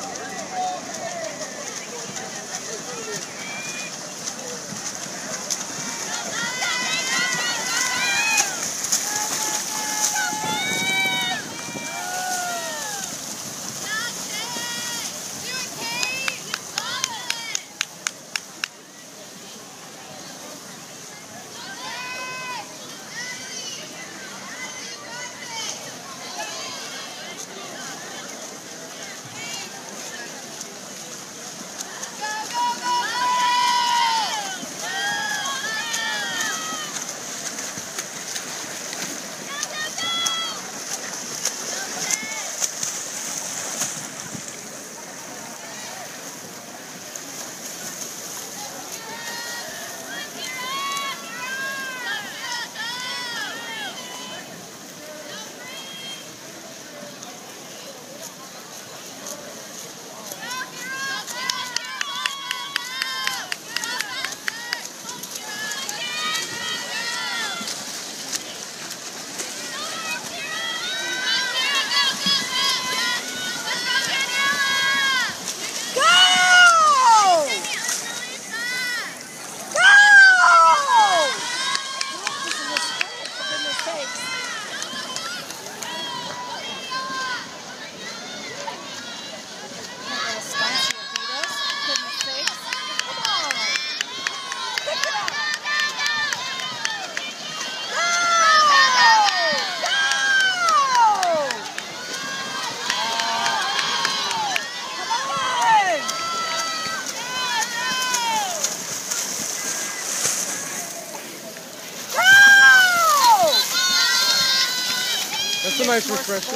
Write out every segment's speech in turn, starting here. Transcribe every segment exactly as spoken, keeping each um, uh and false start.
That's a nice refresher.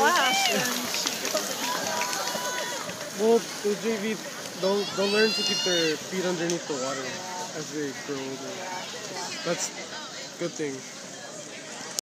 Well, the J V, they'll, they'll learn to keep their feet underneath the water as they grow older. That's a good thing.